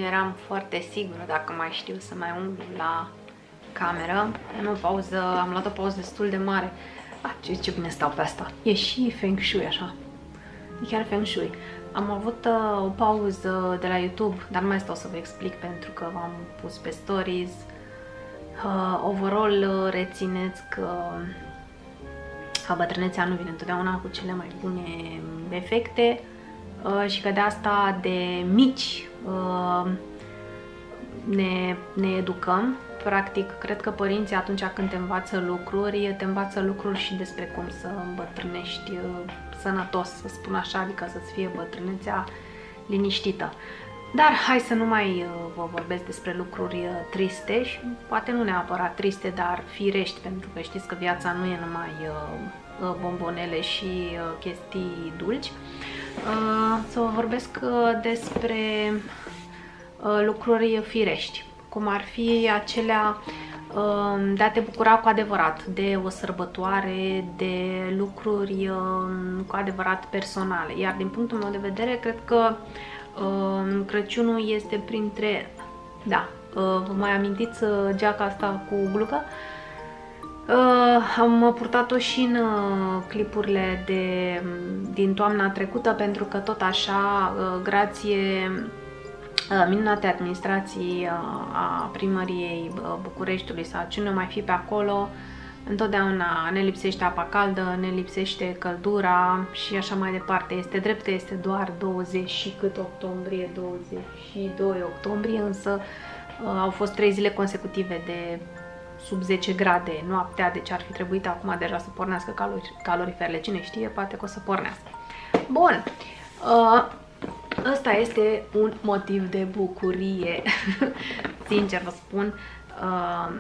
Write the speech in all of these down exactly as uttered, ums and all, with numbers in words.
eram foarte sigură dacă mai știu să mai umblu la cameră. Am o pauză, am luat o pauză destul de mare. Ah, ce, ce bine stau pe asta. E și Feng Shui așa. E chiar Feng Shui. Am avut uh, o pauză de la YouTube, dar nu mai stau să vă explic pentru că v-am pus pe stories. Uh, overall, uh, rețineți că uh, bătrânețea nu vine întotdeauna cu cele mai bune efecte uh, și că de asta de mici uh, ne, ne educăm. Practic, cred că părinții atunci când te învață lucruri, te învață lucruri și despre cum să îmbătrânești uh, sănătos, să spun așa, adică să-ți fie bătrânețea liniștită. Dar hai să nu mai uh, vă vorbesc despre lucruri uh, triste și poate nu neapărat triste, dar firești, pentru că știți că viața nu e numai uh, bombonele și uh, chestii dulci. Uh, să vă vorbesc uh, despre uh, lucruri firești, cum ar fi acelea uh, de a te bucura cu adevărat de o sărbătoare, de lucruri uh, cu adevărat personale. Iar din punctul meu de vedere, cred că uh, Crăciunul este printre... Da, uh, vă mai amintiți uh, geaca asta cu glucă? Uh, am purtat-o și în uh, clipurile de, din toamna trecută, pentru că tot așa, uh, grație uh, minunate administrații uh, a primăriei uh, Bucureștiului sau cine mai fi pe acolo, întotdeauna ne lipsește apa caldă, ne lipsește căldura și așa mai departe. Este drept că este doar douăzeci și cât octombrie, douăzeci și doi octombrie, însă uh, au fost trei zile consecutive de sub zece grade noaptea, deci ar fi trebuit acum deja să pornească calori, caloriferele. Cine știe, poate că o să pornească. Bun, uh, ăsta este un motiv de bucurie, sincer vă spun, uh,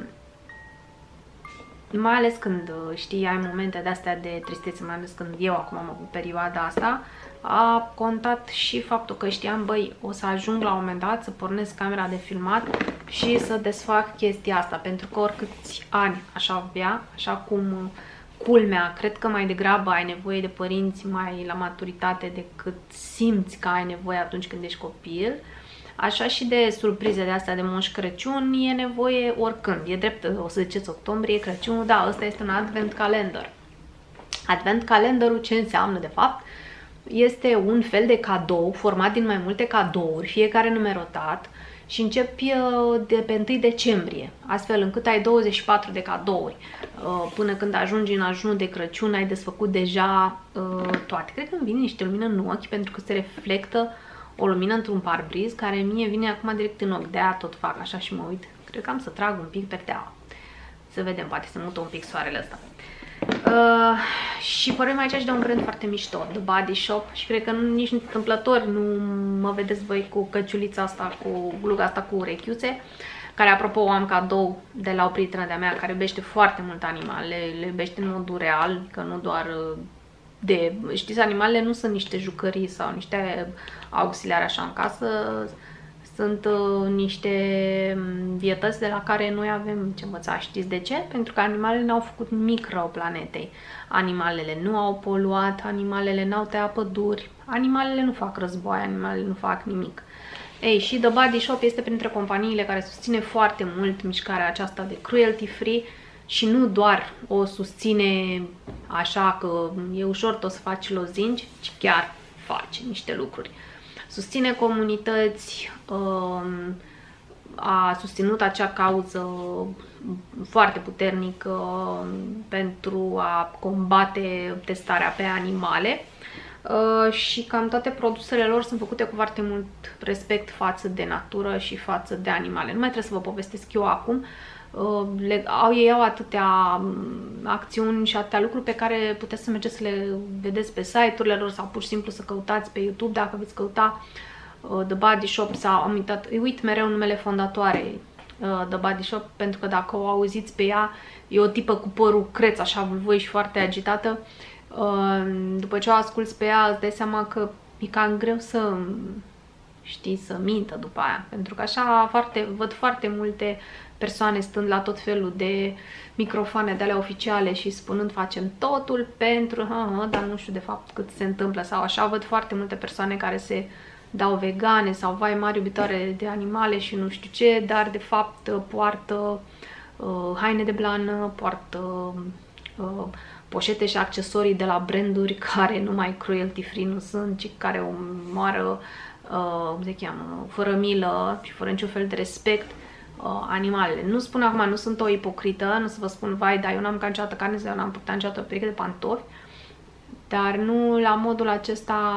mai ales când, știi, ai momente de-astea de tristețe, mai ales când eu acum am avut perioada asta, a contat și faptul că știam, băi, o să ajung la un moment dat să pornesc camera de filmat și să desfac chestia asta, pentru că oricâți ani așa avea, așa cum culmea, cred că mai degrabă ai nevoie de părinți mai la maturitate decât simți că ai nevoie atunci când ești copil. Așa și de surprize de astea de Moș Crăciun e nevoie oricând. E drept, o să ziceți octombrie, Crăciunul, da, ăsta este un advent calendar. Advent calendarul ce înseamnă de fapt? Este un fel de cadou format din mai multe cadouri, fiecare numerotat, și începi de pe întâi decembrie, astfel încât ai douăzeci și patru de cadouri. Până când ajungi în ajunul de Crăciun ai desfăcut deja toate. Cred că îmi vine niște lumină în ochi pentru că se reflectă o lumină într-un parbriz care mie vine acum direct în ochi. De-aia tot fac așa și mă uit. Cred că am să trag un pic perdeaua. Să vedem, poate să mută un pic soarele ăsta. Uh, și vorbim aici și de un brand foarte mișto, The Body Shop, și cred că nu, nici întâmplător nu mă vedeți voi cu căciulița asta, cu gluga asta cu urechiuțe, care apropo o am cadou de la o prietenă de-a mea care iubește foarte mult animale, le iubește în modul real, că nu doar de, știți, animalele nu sunt niște jucării sau niște auxiliare așa în casă, sunt uh, niște vietăți de la care noi avem ce învăța. Știți de ce? Pentru că animalele n-au făcut nimic rău planetei. Animalele nu au poluat, animalele n-au tăiat păduri, animalele nu fac război, animalele nu fac nimic. Ei, și The Body Shop este printre companiile care susține foarte mult mișcarea aceasta de cruelty free și nu doar o susține așa că e ușor tot să faci lozinci, ci chiar face niște lucruri. Susține comunități, a susținut acea cauză foarte puternic pentru a combate testarea pe animale și cam toate produsele lor sunt făcute cu foarte mult respect față de natură și față de animale. Nu mai trebuie să vă povestesc eu acum. Au, ei au atâtea acțiuni și atâtea lucruri pe care puteți să mergeți să le vedeți pe site-urile lor sau pur și simplu să căutați pe YouTube dacă veți căuta uh, The Body Shop sau am uitat, îi uit mereu numele fondatoarei uh, The Body Shop, pentru că dacă o auziți pe ea, e o tipă cu părul creț, așa vâlvoi și foarte agitată. Uh, după ce o asculți pe ea, îți dai seama că e cam greu să, știi, să mintă după aia, pentru că așa foarte, văd foarte multe persoane stând la tot felul de microfoane de alea oficiale și spunând facem totul pentru, ha, ha, dar nu știu de fapt cât se întâmplă sau așa. Văd foarte multe persoane care se dau vegane sau vai mari iubitoare de animale și nu știu ce, dar de fapt poartă uh, haine de blană, poartă uh, poșete și accesorii de la branduri care numai cruelty free nu sunt, ci care omoară, uh, cum se cheamă, fără milă și fără niciun fel de respect uh, animalele. Nu spun acum, nu sunt o ipocrită, nu să vă spun, vai, dar eu n-am mâncat niciodată carne sau eu n-am purtat niciodată o pereche de pantofi, dar nu la modul acesta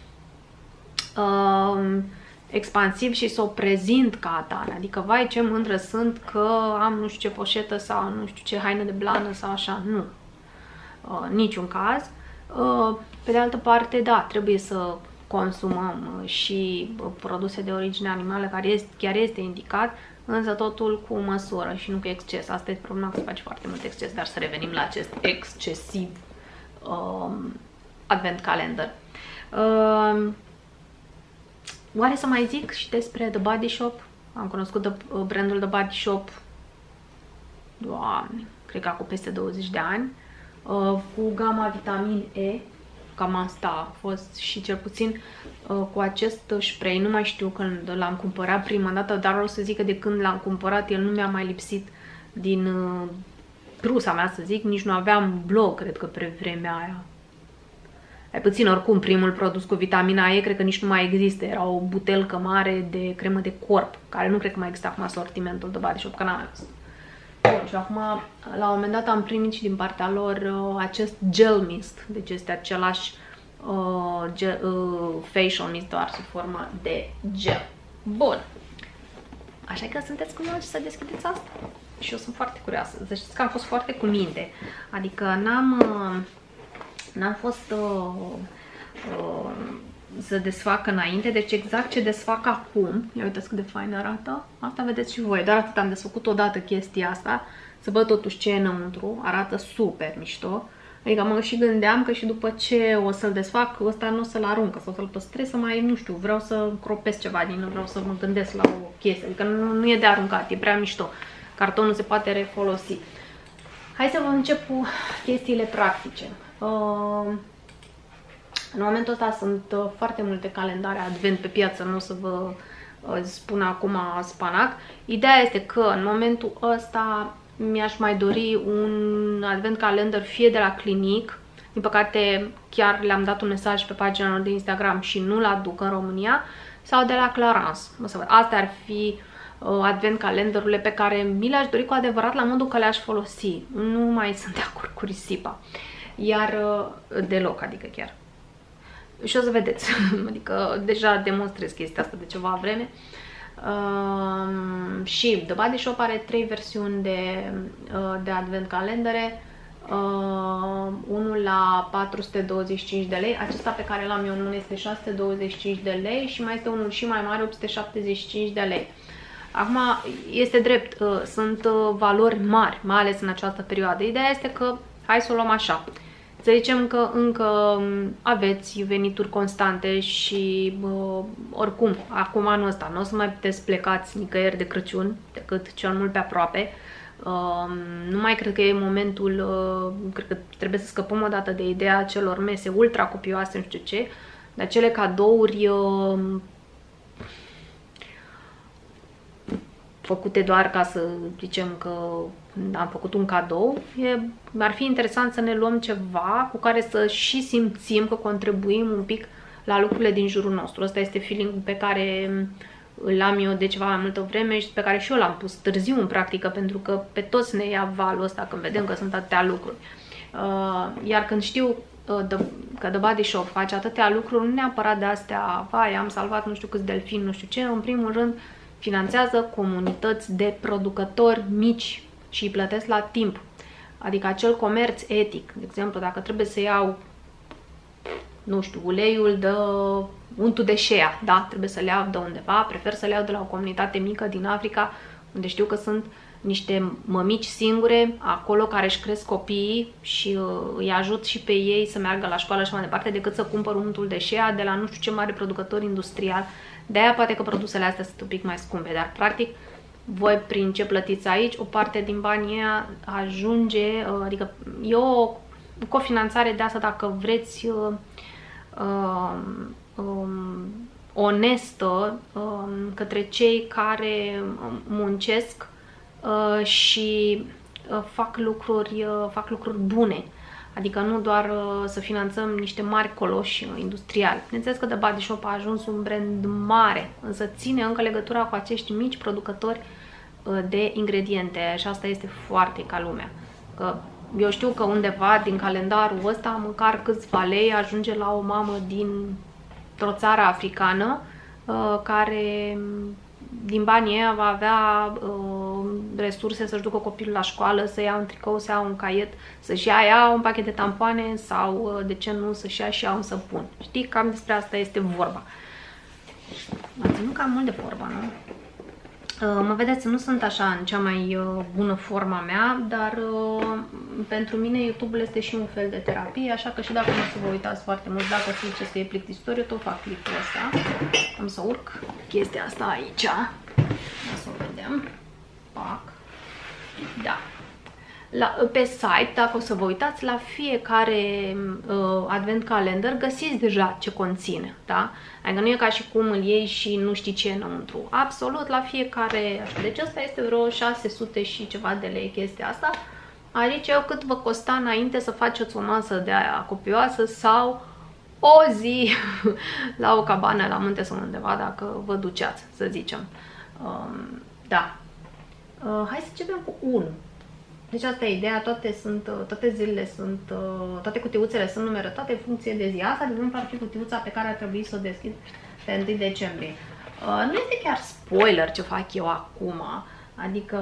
uh, expansiv și să o prezint ca atare. Adică, vai, ce mândră sunt că am nu știu ce poșetă sau nu știu ce haină de blană sau așa. Nu. Uh, niciun caz. Uh, pe de altă parte, da, trebuie să consumăm uh, și uh, produse de origine animală, care este, chiar este indicat, însă totul cu măsură și nu cu exces. Asta e problema, că se face foarte mult exces, dar să revenim la acest excesiv uh, advent calendar. Uh, oare să mai zic și despre The Body Shop? Am cunoscut the, uh, brandul The Body Shop, Doamne, cred că acum peste douăzeci de ani, uh, cu gama vitamin E. Cam asta a fost și cel puțin uh, cu acest spray. Nu mai știu când l-am cumpărat prima dată, dar o să zic că de când l-am cumpărat el nu mi-a mai lipsit din uh, trusa mea, să zic. Nici nu aveam blog, cred că pe vremea aia. Mai puțin, oricum, primul produs cu vitamina E cred că nici nu mai există. Era o butelcă mare de cremă de corp, care nu cred că mai există acum sortimentul de Body Shop, că n-am mai văzut. Bun, și acum, la un moment dat am primit și din partea lor uh, acest gel mist. Deci este același uh, gel, uh, facial mist, doar sub formă de gel. Bun. Așa că sunteți curioși să deschideți asta? Și eu sunt foarte curioasă. Să știți că am fost foarte cu minte. Adică n-am uh, n-am fost uh, uh, să desfac înainte, deci exact ce desfac acum. Ia uitați cât de fain arată. Asta vedeți și voi, dar atât am desfăcut odată chestia asta, să văd totuși ce e înăuntru. Arată super mișto. Adică mă și gândeam că și după ce o să-l desfac, ăsta nu o să-l arunc, sau să-l păstrez, să mai, nu știu, vreau să cropesc ceva din el, vreau să mă gândesc la o chestie. Adică nu, nu e de aruncat, e prea mișto. Cartonul se poate refolosi. Hai să vă încep cu chestiile practice. Uh, În momentul ăsta sunt uh, foarte multe calendare advent pe piață, nu o să vă uh, spun acum spanac. Ideea este că în momentul ăsta mi-aș mai dori un advent calendar fie de la Clinique. Din păcate chiar le-am dat un mesaj pe pagina lor de Instagram și nu-l aduc în România, sau de la Clarins. O să văd. Astea ar fi uh, advent calendarurile pe care mi le-aș dori cu adevărat, la modul că le-aș folosi. Nu mai sunt de acord cu risipa. Iar uh, deloc, adică chiar. Și o să vedeți, adică deja demonstrez chestia asta de ceva vreme. Uh, și The Body Shop are trei versiuni de, uh, de advent calendare. Uh, unul la patru sute douăzeci și cinci de lei, acesta pe care l-am eu nu este șase sute douăzeci și cinci de lei și mai este unul și mai mare, opt sute șaptezeci și cinci de lei. Acum, este drept, uh, sunt uh, valori mari, mai ales în această perioadă. Ideea este că, hai să o luăm așa. Să zicem că încă aveți venituri constante și uh, oricum, acum anul ăsta nu o să mai puteți plecați nicăieri de Crăciun, decât cel mult pe aproape. Uh, nu mai cred că e momentul, uh, cred că trebuie să scăpăm odată de ideea celor mese ultra copioase, nu știu ce, de acele cadouri uh, făcute doar ca să zicem că am făcut un cadou. E, ar fi interesant să ne luăm ceva cu care să și simțim că contribuim un pic la lucrurile din jurul nostru. Ăsta este feeling pe care îl am eu de ceva mai multă vreme și pe care și eu l-am pus târziu în practică, pentru că pe toți ne ia valul ăsta când vedem că sunt atâtea lucruri. Uh, iar când știu uh, de, că The Body Shop face atâtea lucruri, nu neapărat de astea, vai, am salvat nu știu câți delfini, nu știu ce, în primul rând finanțează comunități de producători mici și îi plătesc la timp. Adică acel comerț etic. De exemplu, dacă trebuie să iau, nu știu, uleiul de untul de shea, da? Trebuie să le iau de undeva, prefer să le iau de la o comunitate mică din Africa, unde știu că sunt niște mămici singure acolo care își cresc copiii și uh, îi ajut și pe ei să meargă la școală și mai departe, decât să cumpăr untul de shea de la nu știu ce mare producător industrial. De aia poate că produsele astea sunt un pic mai scumpe, dar practic voi prin ce plătiți aici, o parte din banii ăia ajunge, adică e o cofinanțare de asta dacă vreți uh, uh, um, onestă uh, către cei care muncesc uh, și uh, fac lucruri, uh, fac lucruri bune. Adică nu doar uh, să finanțăm niște mari coloși uh, industriali. Bineînțeles că The Body Shop a ajuns un brand mare, însă ține încă legătura cu acești mici producători uh, de ingrediente și asta este foarte ca lumea. Că eu știu că undeva din calendarul ăsta, măcar câțiva lei ajunge la o mamă dintr-o țară africană uh, care din banii ăia va avea uh, resurse să-și ducă copilul la școală, să ia un tricou, să ia un caiet, să-și ia, ia un pachet de tampoane sau, uh, de ce nu, să-și ia și ia un săpun. Știi? Cam despre asta este vorba. M-a ținut cam mult de vorba, nu? Uh, mă vedeți, nu sunt așa în cea mai uh, bună forma mea, dar uh, pentru mine YouTube-ul este și un fel de terapie, așa că și dacă nu o să vă uitați foarte mult, dacă se zice să e plictisitor, eu tot fac clipul ăsta. Am să urc chestia asta aici. O să o vedem. Pac. Da. La, pe site, dacă o să vă uitați, la fiecare uh, advent calendar găsiți deja ce conține, da? Adică nu e ca și cum îl iei și nu știi ce e înăuntru. Absolut, la fiecare așa. Deci asta este vreo șase sute și ceva de lei chestia asta. Adică eu cât vă costa înainte să faceți o masă de aia copioasă sau o zi la o cabană la munte sau undeva, dacă vă duceați, să zicem. Um, da. Uh, hai să începem cu unu. Deci asta e ideea, toate, sunt, toate zilele sunt, toate cutiuțele sunt numerătate în funcție de zi. Asta, de exemplu, ar fi cutiuța pe care ar trebui să o deschid pe întâi decembrie. Nu este chiar spoiler ce fac eu acum, adică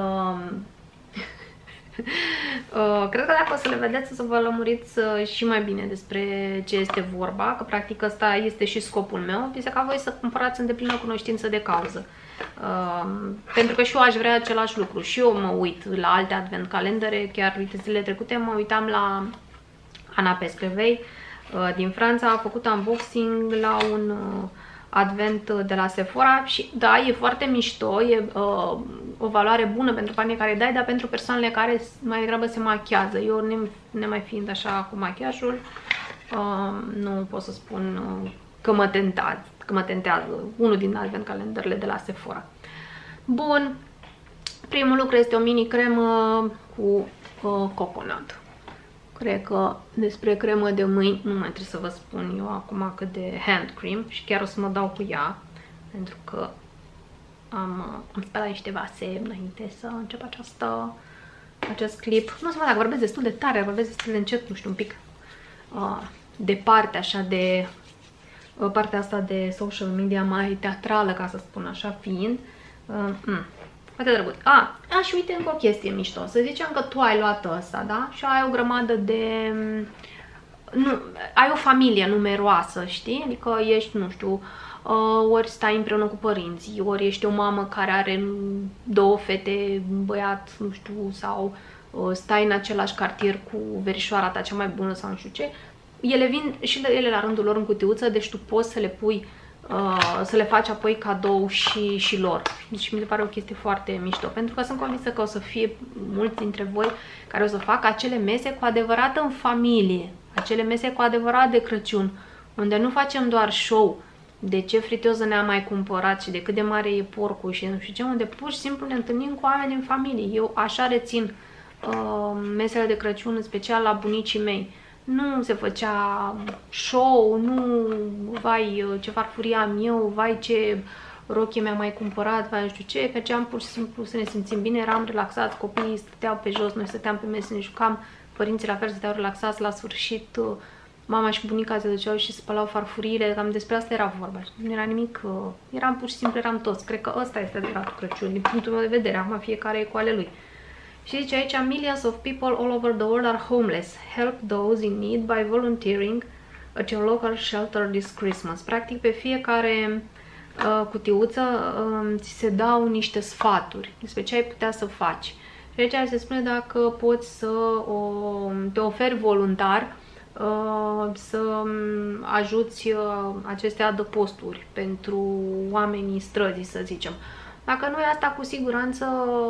cred că dacă o să le vedeți o să vă lămuriți și mai bine despre ce este vorba, că practic ăsta este și scopul meu, este ca voi să cumpărați în deplină cunoștință de cauză. Uh, pentru că și eu aș vrea același lucru. Și eu mă uit la alte advent calendare. Chiar uite, zilele trecute mă uitam la Ana Pescrevei uh, din Franța. A făcut unboxing la un uh, advent de la Sephora. Și da, e foarte mișto. E uh, o valoare bună pentru banii care dai, dar pentru persoanele care mai degrabă se machiază. Eu, nemai fiind așa cu machiajul, uh, nu pot să spun uh, că mă tentați. Că mă tentează unul din advent calendarele de la Sephora. Bun, primul lucru este o mini cremă cu uh, coconut. Cred că despre cremă de mâini nu mai trebuie să vă spun eu acum cât de hand cream și chiar o să mă dau cu ea, pentru că am, uh, am spălat niște vase înainte să încep această, acest clip. Nu știu dacă vorbesc destul de tare, vorbesc destul de încet, nu știu, un pic uh, departe așa de partea asta de social media mai teatrală, ca să spun așa, fiind. Uh, mm, foarte drăguț. Ah, a, și uite încă o chestie mișto. Să zicem că tu ai luat ăsta, da? Și ai o grămadă de... Nu, ai o familie numeroasă, știi? Adică ești, nu știu, uh, ori stai împreună cu părinții, ori ești o mamă care are două fete, un băiat, nu știu, sau uh, stai în același cartier cu verișoara ta cea mai bună sau nu știu ce. Ele vin și ele la rândul lor în cutiuță, deci tu poți să le pui, uh, să le faci apoi cadou și, și lor. Deci mi se pare o chestie foarte mișto, pentru că sunt convinsă că o să fie mulți dintre voi care o să facă acele mese cu adevărat în familie, acele mese cu adevărat de Crăciun, unde nu facem doar show de ce fritioză ne-am mai cumpărat și de cât de mare e porcul și nu știu ce, unde pur și simplu ne întâlnim cu oameni din familie. Eu așa rețin uh, mesele de Crăciun, în special la bunicii mei. Nu se făcea show, nu, vai, ce farfurie am eu, vai, ce rochie mi-am mai cumpărat, vai, nu știu ce, mergeam pur și simplu să ne simțim bine, eram relaxați, copiii stăteau pe jos, noi stăteam pe mese, ne jucam, părinții la fel stăteau relaxați, la sfârșit mama și bunica se duceau și spălau farfuriile, cam despre asta era vorba, nu era nimic, eram pur și simplu, eram toți, cred că ăsta este adevăratul Crăciun, din punctul meu de vedere, acum fiecare e cu ale lui. Și zice aici, millions of people all over the world are homeless. Help those in need by volunteering at your local shelter this Christmas. Practic, pe fiecare uh, cutiuță uh, ți se dau niște sfaturi despre ce ai putea să faci. Și aici se spune dacă poți să o, te oferi voluntar uh, să ajuți uh, aceste adăposturi pentru oamenii străzii, să zicem. Dacă nu e asta, cu siguranță,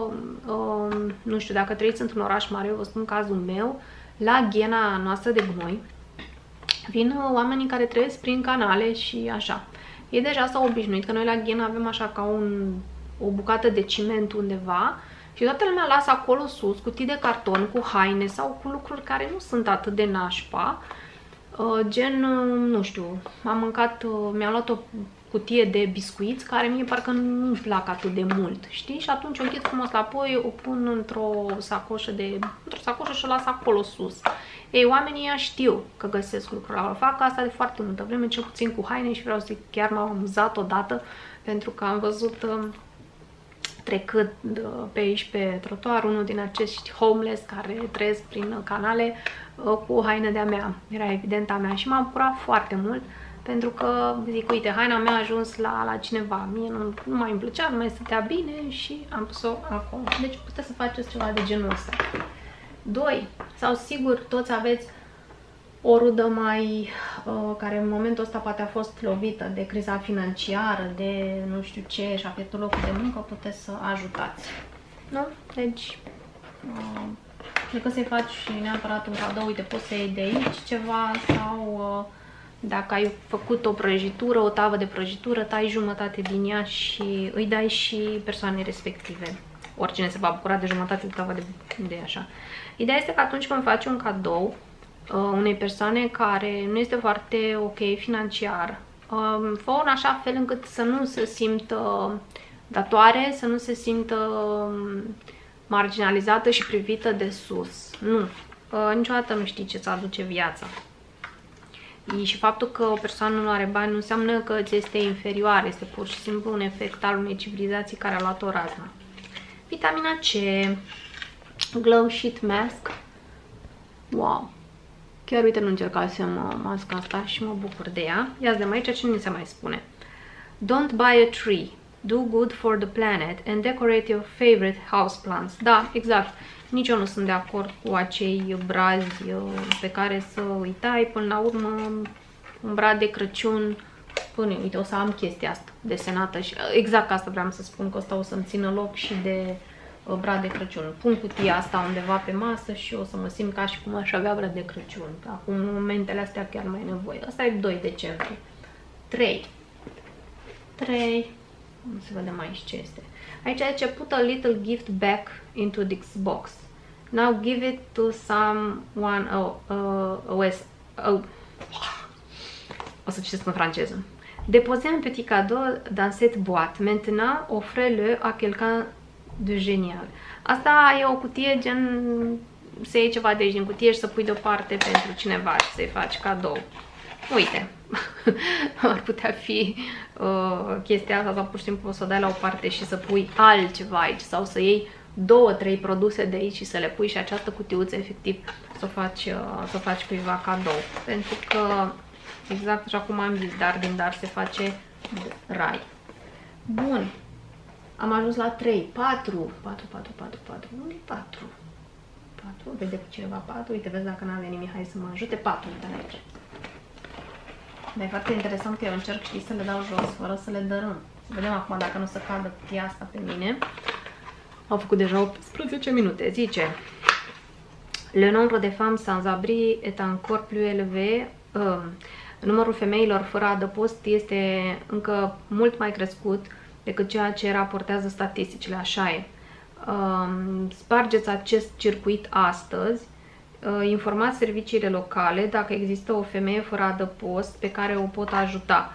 uh, nu știu, dacă trăiți într-un oraș mare, eu vă spun cazul meu, la ghena noastră de gunoi, vin oamenii care trăiesc prin canale și așa. Ei deja s-au obișnuit că noi la Ghen avem așa ca un, o bucată de ciment undeva și toată lumea lasă acolo sus cutii de carton cu haine sau cu lucruri care nu sunt atât de nașpa. Gen, nu știu, am mâncat, mi-am luat o cutie de biscuiți care mie parcă nu-mi plac atât de mult, știi? Și atunci o închid frumos la apoi, o pun într-o sacoșă de, într-o sacoșă și o las acolo sus. Ei, oamenii ăia știu că găsesc lucrurile ăla. Fac asta de foarte multă vreme, cel puțin cu haine și vreau să zic, chiar m-am amuzat odată pentru că am văzut trecând pe aici pe trotuar unul din acești homeless care trăiesc prin canale cu o haină de-a mea. Era evident a mea și m-am bucurat foarte mult pentru că zic, uite, haina mea a ajuns la, la cineva. Mie nu, nu mai îmi plăcea, nu mai stătea bine și am pus-o acolo. Deci puteți să faceți ceva de genul ăsta. doi. Sau sigur toți aveți o rudă mai, uh, care în momentul ăsta poate a fost lovită de criza financiară, de nu știu ce, și a pierdut locul de muncă, puteți să ajutați. Nu? Deci, uh, decât să-i faci neapărat un cadou, uite, poți să iei de aici ceva sau uh, dacă ai făcut o prăjitură, o tavă de prăjitură, tai jumătate din ea și îi dai și persoanei respective. Oricine se va bucura de jumătate de tavă de, de așa. Ideea este că atunci când faci un cadou uh, unei persoane care nu este foarte ok financiar, uh, fă în așa fel încât să nu se simtă datoare, să nu se simtă uh, marginalizată și privită de sus. Nu. Uh, niciodată nu știi ce ți aduce viața. Și faptul că o persoană nu are bani nu înseamnă că ți este inferioară, este pur și simplu un efect al unei civilizații care a luat o razna. Vitamina C, Glow Sheet Mask. Wow! Chiar uite, nu încercasem masca asta și mă bucur de ea. Ia-ți de aici ce ni se mai spune. Don't buy a tree. Do good for the planet and decorate your favorite houseplants. Da, exact. Nici eu nu sunt de acord cu acei brazi pe care să îi tai. Până la urmă, un brad de Crăciun, până, uite, o să am chestia asta desenată și exact ca asta vreau să spun, că asta o să-mi țină loc și de brad de Crăciun. Pun cutia asta undeva pe masă și o să mă simt ca și cum aș avea brad de Crăciun. Acum, în momentele astea, chiar mai e nevoie. Asta e doi decembrie. trei. trei. Nu se vedem aici ce este. Aici zice, put a little gift back into this box. Now give it to someone. Oh, uh, oh, oh. O să citesc în franceză. Déposez un petit cadeau dans cette boîte. Maintenant, offrez-le à quelqu'un de génial. Asta e o cutie gen să iei ceva de aici din cutie și să pui deoparte pentru cineva și să-i faci cadou. Uite, ar putea fi uh, chestia asta sau pur și simplu să o dai la o parte și să pui altceva aici sau să iei două, trei produse de aici și să le pui și această cutiuță efectiv să o faci, uh, să o faci cuiva cadou. Pentru că, exact așa cum am zis, dar din dar se face rai. Bun, am ajuns la trei, patru, patru, patru, patru, patru, unde e patru? patru, vede cu cineva patru, uite, vezi dacă n-avea nimic, hai să mă ajute, patru, uite aici. Dar e foarte interesant că eu încerc, știi, să le dau jos fără să le dărâm. Să vedem acum dacă nu se cadă cutia asta pe mine. Au făcut deja optsprezece minute. Zice: Le nombre de femmes sans abri est encore plus élevé. Uh, numărul femeilor fără adăpost este încă mult mai crescut decât ceea ce raportează statisticile. Așa e. Uh, spargeți acest circuit astăzi. Informați serviciile locale dacă există o femeie fără adăpost pe care o pot ajuta.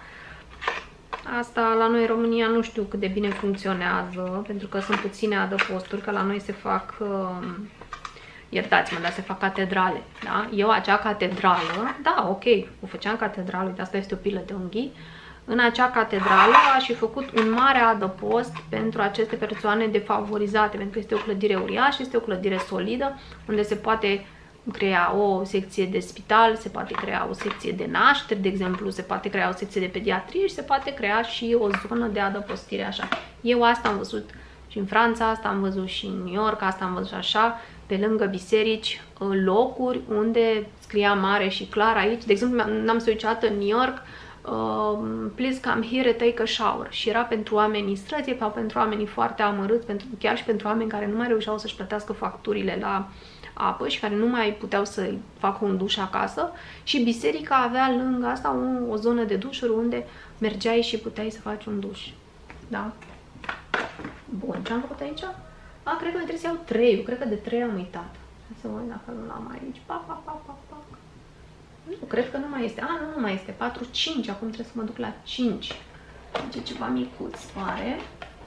Asta la noi în România nu știu cât de bine funcționează, pentru că sunt puține adăposturi, că la noi se fac, uh, iertați-mă, dar se fac catedrale. Da? Eu acea catedrală, da, ok, o făceam catedrală, uite, asta este o pilă de unghii. În acea catedrală aș fi făcut un mare adăpost pentru aceste persoane defavorizate, pentru că este o clădire uriașă, este o clădire solidă, unde se poate crea o secție de spital, se poate crea o secție de nașteri, de exemplu, se poate crea o secție de pediatrie și se poate crea și o zonă de adăpostire așa. Eu asta am văzut și în Franța, asta am văzut și în New York, asta am văzut așa, pe lângă biserici, locuri unde scria mare și clar aici. De exemplu, n-am suiciat în New York, uh, please come here and take a shower. Și era pentru oamenii străzi, sau pentru oamenii foarte amărâți, pentru, chiar și pentru oameni care nu mai reușeau să-și plătească facturile la apă și care nu mai puteau să facă un duș acasă și biserica avea lângă asta o, o zonă de dușuri unde mergeai și puteai să faci un duș. Da? Bun, ce am făcut aici? A, cred că trebuie să iau trei, cred că de trei am uitat. Hai să văd dacă nu l-am aici. Pac, pac, pac, pac, pac. Nu, cred că nu mai este. A, nu, nu mai este. patru, cinci, acum trebuie să mă duc la cinci. Deci e ceva micuț, pare.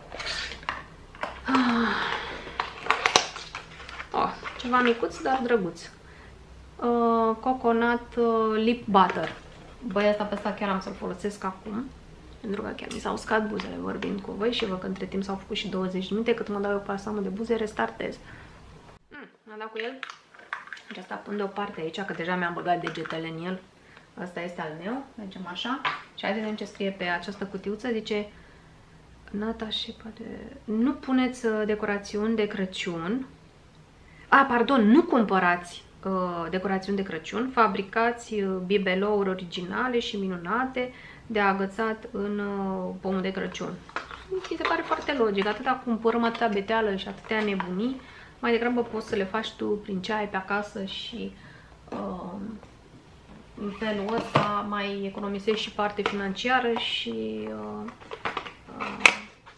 Ah. Oh, ceva micuț, dar drăguț. Uh, coconut uh, lip butter. Băi, asta pe asta chiar am să-l folosesc acum. Pentru că chiar mi s-au uscat buzele vorbind cu voi și văd că între timp s-au făcut și douăzeci de minute. Cât mă dau eu palsamul de buze, restartez. Mm, m-am dat cu el. Deci asta pun deoparte aici, că deja mi-am băgat degetele în el. Asta este al meu. Mergem așa. Și hai să vedem ce scrie pe această cutiuță. Zice... De... Nu puneți decorațiuni de Crăciun. A, pardon, nu cumpărați uh, decorațiuni de Crăciun. Fabricați uh, bibelouri originale și minunate de agățat în uh, pomul de Crăciun. Mi se pare foarte logic. Atâta cumpărăm, atâta beteală și atâtea nebunii. Mai degrabă poți să le faci tu prin ce ai pe acasă și uh, în felul ăsta mai economisești și parte financiară și uh, uh,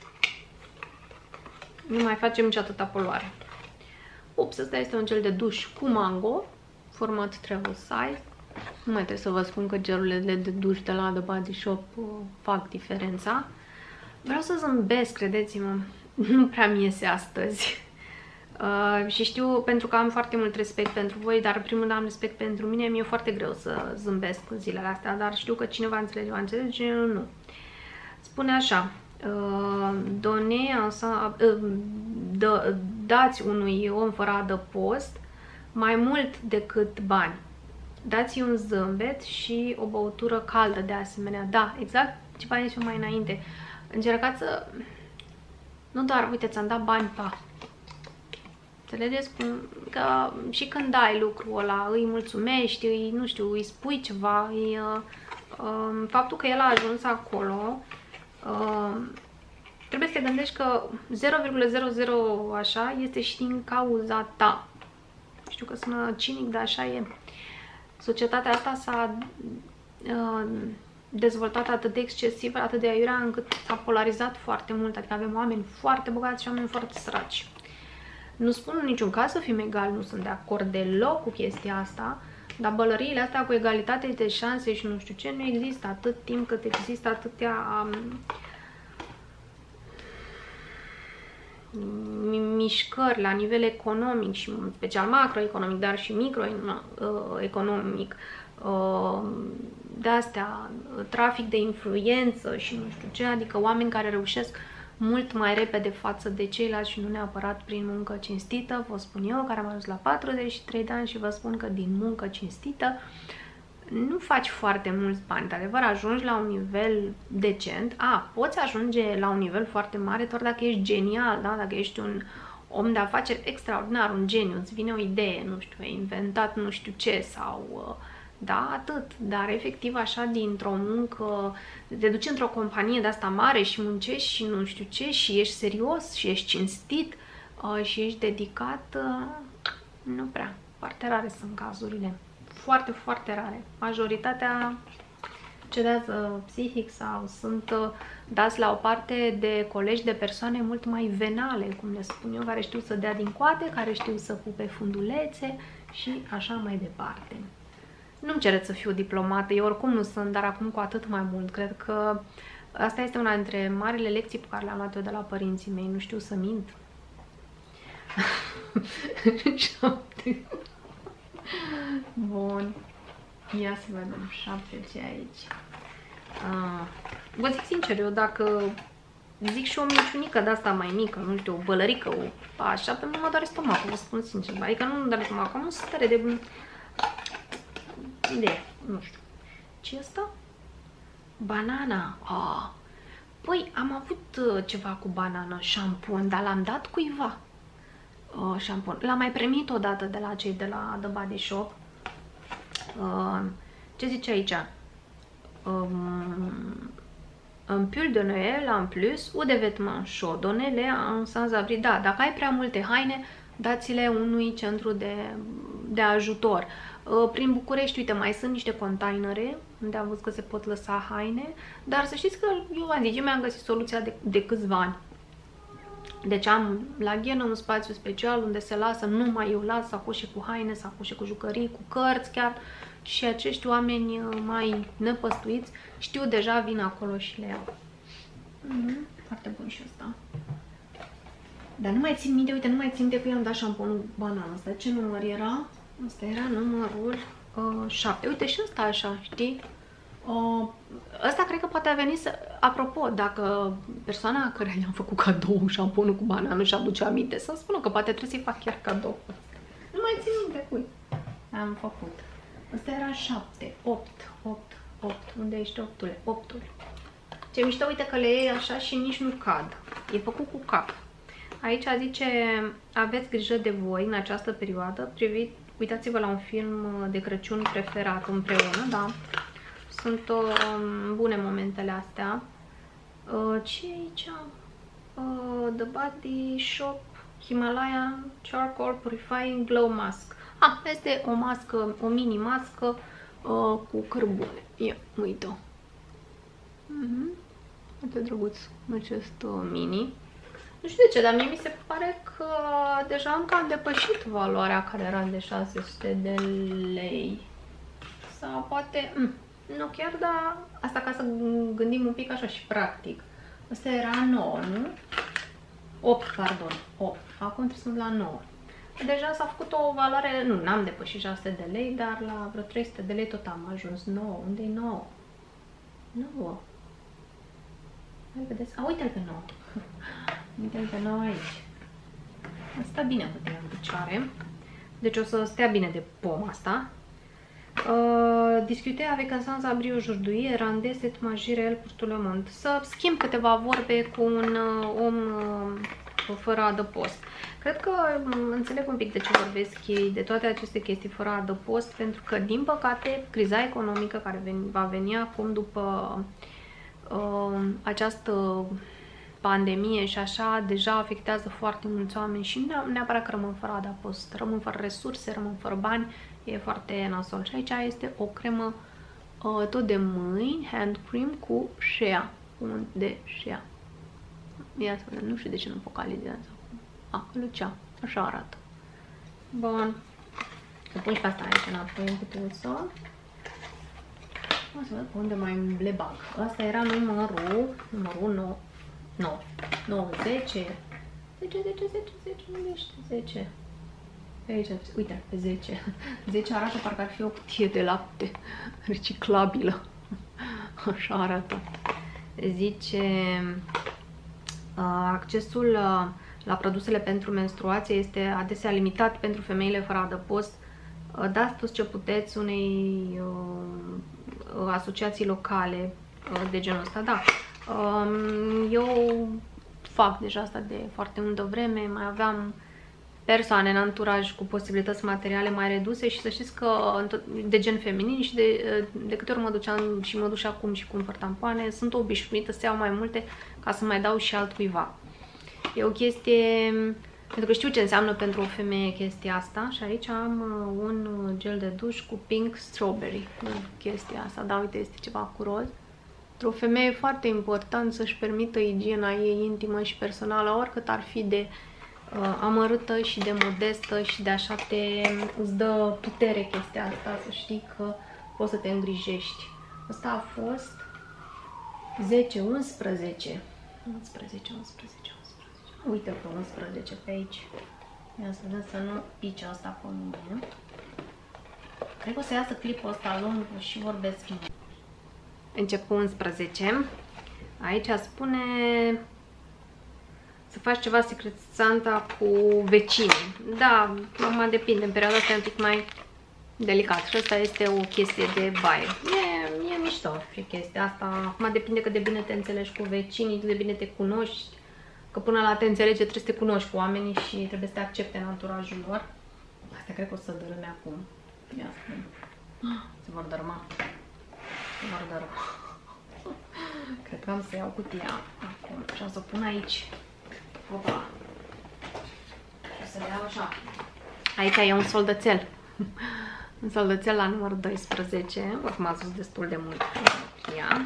nu mai facem nici atâta poluare. Ups, ăsta este un gel de duș cu mango, format travel size. Nu mai trebuie să vă spun că gelurile de duș de la The Body Shop uh, fac diferența. Vreau să zâmbesc, credeți-mă, nu prea mi iese astăzi. Uh, și știu, pentru că am foarte mult respect pentru voi, dar primul rând am respect pentru mine, mi-e foarte greu să zâmbesc în zilele astea, dar știu că cineva înțelege, va înțelege, cineva nu. Spune așa, uh, done, uh, dă, dați unui om fără adăpost mai mult decât bani. Dați-i un zâmbet și o băutură caldă de asemenea. Da, exact ce v-am zis eu mai înainte. Încercați să... Nu doar, uite, ți-am dat bani, pa. Înțelegeți? Cum, că și când ai lucrul ăla, îi mulțumești, îi, nu știu, îi spui ceva, îi, uh, uh, faptul că el a ajuns acolo, uh, trebuie să te gândești că zero virgulă zero zero așa este și din cauza ta. Știu că sună cinic, dar așa e. Societatea asta s-a uh, dezvoltat atât de excesiv, atât de aiurea, încât s-a polarizat foarte mult. Adică avem oameni foarte bogați și oameni foarte săraci. Nu spun în niciun caz să fim egali, nu sunt de acord deloc cu chestia asta, dar bălăriile astea cu egalitate de șanse și nu știu ce nu există atât timp cât există atâtea um, mișcări la nivel economic și special macroeconomic, dar și microeconomic, uh, de astea, trafic de influență și nu știu ce, adică oameni care reușesc mult mai repede față de ceilalți și nu neapărat prin muncă cinstită. Vă spun eu, care am ajuns la patruzeci și trei de ani și vă spun că din muncă cinstită nu faci foarte mulți bani. De adevăr, ajungi la un nivel decent. A, poți ajunge la un nivel foarte mare doar dacă ești genial, da? Dacă ești un om de afaceri extraordinar, un geniu, îți vine o idee, nu știu, ai inventat nu știu ce sau... Da, atât, dar efectiv așa dintr-o muncă, te duci într-o companie de asta mare și muncești și nu știu ce și ești serios și ești cinstit uh, și ești dedicat, uh, nu prea, foarte rare sunt cazurile, foarte, foarte rare. Majoritatea cedează psihic sau sunt uh, dați la o parte de colegi, de persoane mult mai venale, cum le spun eu, care știu să dea din coate, care știu să pupe fundulețe și așa mai departe. Nu-mi cereți să fiu diplomată, eu oricum nu sunt, dar acum cu atât mai mult. Cred că asta este una dintre marile lecții pe care le-am luat eu de la părinții mei. Nu știu să mint. șapte. Bun. Ia să vedem. Șapte ce aici. Ah. Vă zic sincer, eu dacă zic și o minciunică de asta mai mică, nu știu, o bălărică, o așa, pe mine mă doare stomacul, vă spun sincer. Adică nu mă doare stomacul, am o stare de... idee, nu știu. Ce asta? Banana. Oh. Păi, am avut uh, ceva cu banana, șampon, dar l-am dat cuiva. Uh, șampon. L-am mai primit odată de la cei de la The Body Shop. Uh, ce zice aici? Um, un pull de Noël en plus ou de vêtements chauds. Donnez-les en sans abri. Da, dacă ai prea multe haine, dați-le unui centru de, de ajutor. Prin București, uite, mai sunt niște containere unde am văzut că se pot lăsa haine, dar să știți că eu am zis, eu mi-am găsit soluția de, de câțiva ani. Deci am la Ghenă un spațiu special unde se lasă, numai eu las sacoșe cu haine, sacoșe cu jucării, cu cărți chiar, și acești oameni mai nepăstuiți știu deja, vin acolo și le iau. Mm-hmm. Foarte bun și ăsta. Dar nu mai țin minte, uite, nu mai țin minte că i-am dat șamponul banană ăsta. Ce număr era? Asta era numărul uh, șapte. Uite și ăsta așa, știi? Uh, ăsta cred că poate a venit să... Apropo, dacă persoana care i-am făcut cadou șamponul cu banană și aduce aminte, să-mi spună că poate trebuie să-i fac chiar cadou. Nu mai țin minte, ui. Am făcut. Ăsta era șapte, opt, opt, opt. Unde ești optule? optul. Ce mișto, uite că le iei așa și nici nu cad. E făcut cu cap. Aici zice, aveți grijă de voi în această perioadă, privit, uitați-vă la un film de Crăciun preferat împreună, da? Sunt uh, bune momentele astea. Uh, ce e aici? Uh, The Body Shop Himalaya Charcoal Purifying Glow Mask. Ah, este o mască, o mini mască uh, cu cărbune. Ia, uite-o. Mm-hmm. Foarte drăguț acest uh, mini. Nu știu de ce, dar mie mi se pare că deja am cam depășit valoarea care era de șase sute de lei. Sau poate... Mm, nu chiar, dar asta ca să gândim un pic așa și practic. Asta era nouă, nu? opt, pardon, opt. Acum trebuie să mă la nouă. Deja s-a făcut o valoare, nu, n-am depășit șase sute de lei, dar la vreo trei sute de lei tot am ajuns. nouă, unde e nouă? nouă. Hai, vedeți? A, uite-l pe nouă. Uite-l pe nouă aici. Asta bine cu tine în picioare. Deci o să stea bine de pom asta. Uh, discuter avec un sans-abri aujourd'hui et rendez cette magie réelle pour tout le monde. Să schimb câteva vorbe cu un uh, om uh, fără adăpost. Cred că um, înțeleg un pic de ce vorbesc ei, de toate aceste chestii fără adăpost, pentru că, din păcate, criza economică care veni, va veni acum după uh, această pandemie și așa, deja afectează foarte mulți oameni și nu neapărat că rămân fără adăpost, rămân fără resurse, rămân fără bani, e foarte nasol. Și aici este o cremă uh, tot de mâini, hand cream cu shea, unt de shea. Ia să vedem, nu știu de ce nu focalizează. A, lucea, așa arată. Bun. Să pun și pe asta aici înapoi în cutuță. O să văd pe unde mai îmi bag. Asta era numărul, numărul nouă. nouă, nouă, zece, zece, zece, zece, zece, unde ești? zece. Pe aici, uite, pe zece. zece arată parcă ar fi o cutie de lapte reciclabilă. Așa arată. Zice, accesul la produsele pentru menstruație este adesea limitat pentru femeile fără adăpost. Dați tot ce puteți unei asociații locale de genul ăsta, da. Eu fac deja asta de foarte multă vreme, mai aveam persoane în anturaj cu posibilități materiale mai reduse și să știți că de gen feminin și de, de câte ori mă duceam și mă duc și acum și cumpăr tampoane, sunt obișnuită să iau mai multe ca să mai dau și altcuiva. E o chestie, pentru că știu ce înseamnă pentru o femeie chestia asta și aici am un gel de duș cu pink strawberry, chestia asta, da, uite, este ceva cu roz. Pentru o femeie e foarte important să-și permită igiena ei intimă și personală, oricât ar fi de uh, amărâtă și de modestă și de așa te îți dă putere chestia asta, să știi că poți să te îngrijești. Asta a fost zece, unsprezece. unsprezece, unsprezece, unsprezece. Uite pe unsprezece pe aici. Ia să vedem să nu pice asta pe mine. Cred că o să iasă clipul ăsta lung și vorbesc mult. Încep cu unsprezece. Aici spune să faci ceva Secret Santa cu vecinii. Da, acum depinde, în perioada asta e un pic mai delicat. Și asta este o chestie de baie. E, e mișto și chestia asta. Acum depinde cât de bine te înțelegi cu vecinii, cât de bine te cunoști. Că până la te înțelege trebuie să te cunoști cu oamenii și trebuie să te accepte în anturajul lor. Asta cred că o să dărâme acum. Ia spune. Se vor dărâma. Cred că am să iau cutia acum și am să o pun aici. Opa. Și să le iau așa. Aici e un soldățel. Un soldățel la numărul doisprezece. Oricum a zis destul de mult. Ia.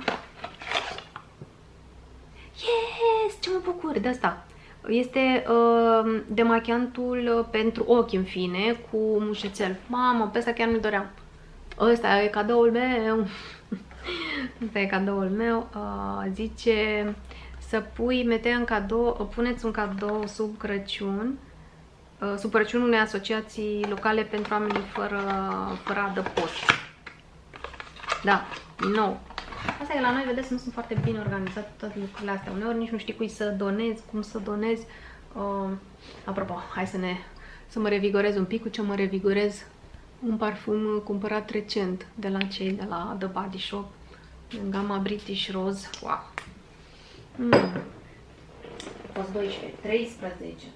Yes! Ce mă bucur de asta. Este uh, demachiantul pentru ochi, în fine, cu mușețel. Mamă, pe ăsta chiar nu-l doream. Ăsta e cadoul meu. Ăsta e cadoul meu. Uh, zice să pui, mete în cadou, puneți un cadou sub Crăciun. Uh, sub Crăciunul unei asociații locale pentru oamenii fără, fără adăpost. Da, din nou. Asta e, la noi, vedeți, nu sunt foarte bine organizate toate lucrurile astea. Uneori nici nu știi cui să donezi, cum să donezi. Uh, apropo, hai să ne să mă revigorez un pic. Cu ce mă revigorez? Un parfum cumpărat recent de la cei de la The Body Shop, în gama British Rose. Wow! Mm. A fost doisprezece, treisprezece.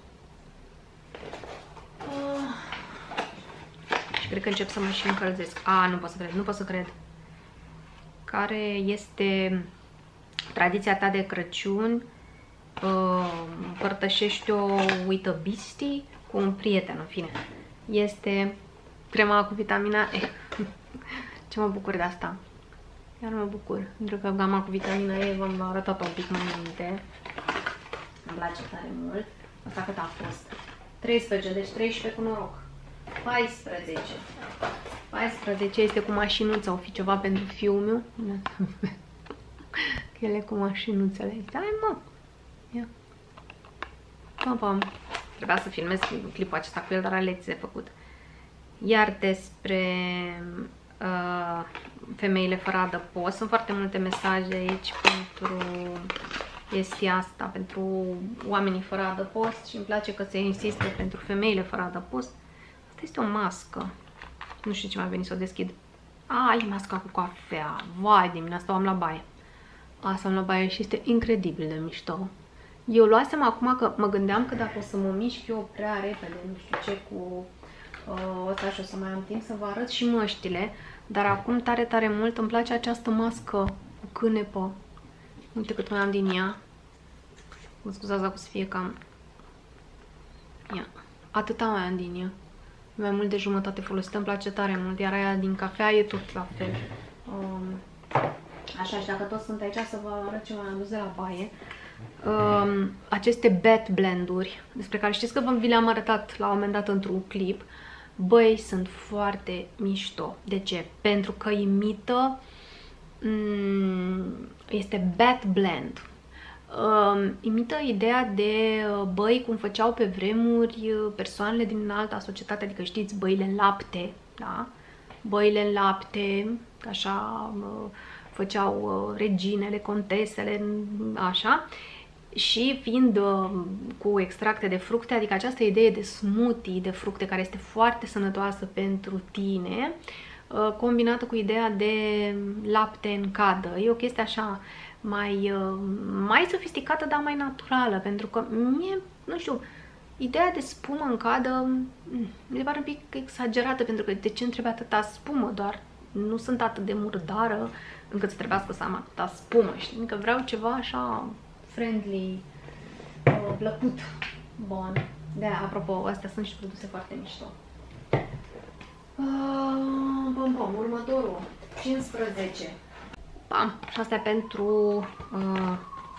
Uh. Și cred că încep să mă și încălzesc. A, nu pot să cred, nu pot să cred. Care este tradiția ta de Crăciun? Uh, împărtășești-o with a beastie cu un prieten, în fine. Este crema cu vitamina E. Ce mă bucur de asta. Iar mă bucur, pentru că gama cu vitamina E v-am arătat-o un pic mai înainte. Îmi place tare mult. Asta cât a fost? treisprezece, deci treisprezece cu noroc. paisprezece. paisprezece este cu mașinuța, o fi ceva pentru fiul meu. Ele cu mașinuțele. Dai, mă! Ia. Pam, pam. Trebuia să filmez clipul acesta cu el, dar are lecții de făcut. Iar despre uh, femeile fără adăpost, sunt foarte multe mesaje aici pentru chestia asta, pentru oamenii fără adăpost și îmi place că se insistă pentru femeile fără adăpost. Asta este o mască. Nu știu ce mai venit să o deschid. A, e masca cu cafea. Vai de mine, asta o am la baie. Asta am la baie și este incredibil de mișto. Eu luasem acum că mă gândeam că dacă o să mă mișc eu prea repede, nu știu ce, cu uh, ăsta și o să mai am timp să vă arăt și măștile, dar acum tare, tare mult îmi place această mască cu cânepă. Uite cât mai am din ea. Mă scuzați dacă o să fie cam... Ia. Atâta mai am din ea. Mai mult de jumătate folosită, îmi place tare mult, iar aia din cafea e tot la fel. Um, așa, și dacă toți sunt aici să vă arăt ce mai am dus de la baie. Um, aceste bat blenduri, despre care știți că vi le-am arătat la un moment dat într-un clip, băi, sunt foarte mișto. De ce? Pentru că imită, um, este bat blend. Uh, imită ideea de uh, băi cum făceau pe vremuri uh, persoanele din alta societate, adică știți, băile în lapte, da? Băile în lapte, așa uh, făceau uh, reginele, contesele, așa, și fiind uh, cu extracte de fructe, adică această idee de smoothie de fructe care este foarte sănătoasă pentru tine, uh, combinată cu ideea de lapte în cadă. E o chestie așa mai, mai sofisticată, dar mai naturală, pentru că mie, nu știu, ideea de spumă în cadă mi se pare un pic exagerată, pentru că de ce îmi trebuie atâta spumă, doar nu sunt atât de murdară încât să trebuiască să am atâta spumă, știi? Că vreau ceva așa friendly, plăcut. Bun. De -aia, apropo, astea sunt și produse foarte mișto. Bun, bun, următorul, cincisprezece. Pam, și asta e pentru uh,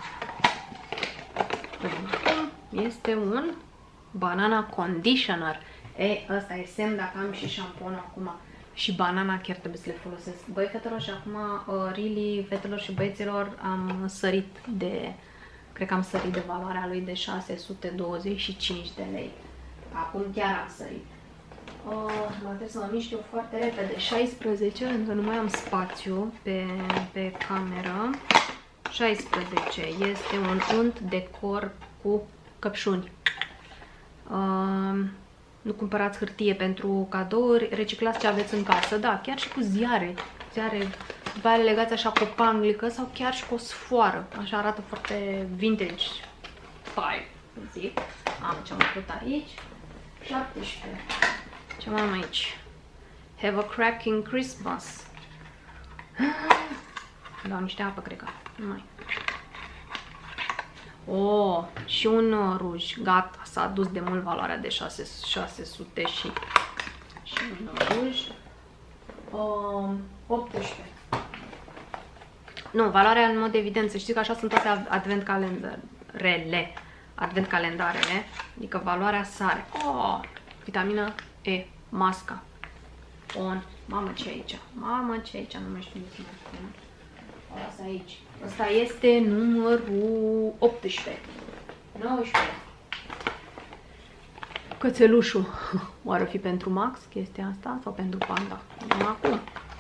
este un banana conditioner. E, ăsta e semn dacă am și șamponul acum și banana, chiar trebuie să le folosesc. Băi, fetelor, și acum uh, really, fetelor și băieților, am sărit de, cred că am sărit de valoarea lui de șase sute douăzeci și cinci de lei. Acum chiar am sărit. Oh, mă trebuie să mă mișc eu foarte repede. șaisprezece, încă nu mai am spațiu pe, pe cameră. șaisprezece este un unt de corp cu căpșuni. Uh, nu cumpărați hârtie pentru cadouri, reciclați ce aveți în casă. Da, chiar și cu ziare. Ziare, după aia le legați așa cu o panglică sau chiar și cu o sfoară. Așa arată foarte vintage style, zic. Am ce am făcut aici. șaptesprezece. Ce mai am aici? Have a cracking Christmas. Dau niște apă, cred că. Nu mai. Oh, și un uh, ruj. Gata, s-a dus de mult valoarea de șase sute și, și un ruj. Uh, optsprezece. Nu, valoarea în mod evident, să știți că așa sunt toate advent calendarele. Advent calendarele. Adică valoarea sare. Oh, vitamina E. Masca. On. Mamă, ce aici? Mamă, ce aici? Nu mai știu ce mai spun. Asta aici. Asta este numărul optsprezece. nouăsprezece. Cățelușul. Oare fi pentru Max chestia asta sau pentru Panda? Nu acum.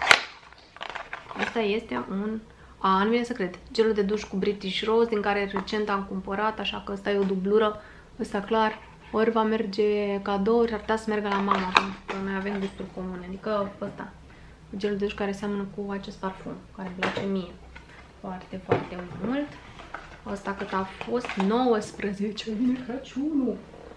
Asta este un... A, nu vine să cred. Gelul de duș cu British Rose, din care recent am cumpărat, așa că ăsta e o dublură. Ăsta clar. Ori va merge cadou, ori ar putea să meargă la mama, pentru că noi avem gusturi comune. Adică ăsta. Gelul de duș care seamănă cu acest parfum, care îmi place mie. Foarte, foarte mult. Asta cât a fost? nouăsprezece. Vine Crăciunul.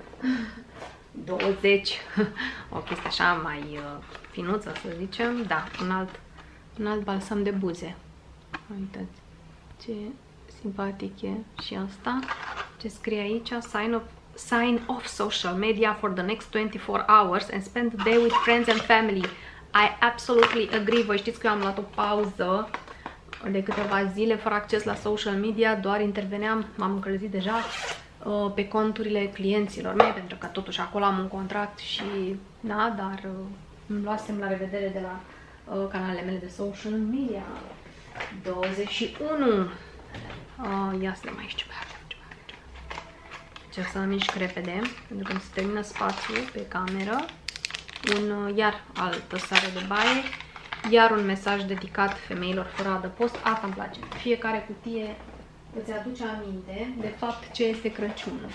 douăzeci. O chestie așa mai uh, finuță, să zicem. Da, un alt, un alt balsam de buze. Uitați ce simpatic e și asta. Ce scrie aici? Sign of, sign off social media for the next twenty-four hours and spend the day with friends and family. I absolutely agree. Voi știți că eu am luat o pauză de câteva zile fără acces la social media, doar interveneam, m-am încălzit deja uh, pe conturile clienților mei, pentru că totuși acolo am un contract și, da, dar uh, îmi luasem la revedere de la uh, canalele mele de social media. douăzeci și unu. Uh, ia să le mai știu. Încerc să mă mișc repede, pentru că îmi se termină spațiul pe cameră. Un, uh, iar altă sare de baie. Iar un mesaj dedicat femeilor fără adăpost. Asta îmi place. Fiecare cutie îți aduce aminte de fapt ce este Crăciunul.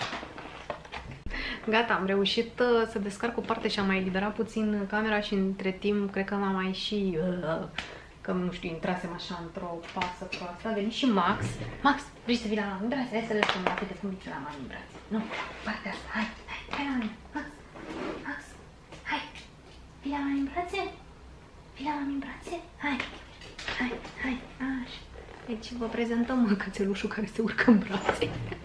Gata, am reușit uh, să descarc o parte și am mai eliberat puțin camera și între timp cred că m-am mai și... Uh, că nu știu, intrasem așa într-o pasă proastă. A venit și Max. Max, vrei să vii la mami în brațe? Hai să lăsăm la câte fumnici la mami în brațe. Nu, partea asta. Hai, hai, hai la mami. Max, Max, hai. Vii la mami în brațe? Vii la mami în brațe? Hai, hai, hai, așa. Deci vă prezentăm cățelușul care se urcă în brațe.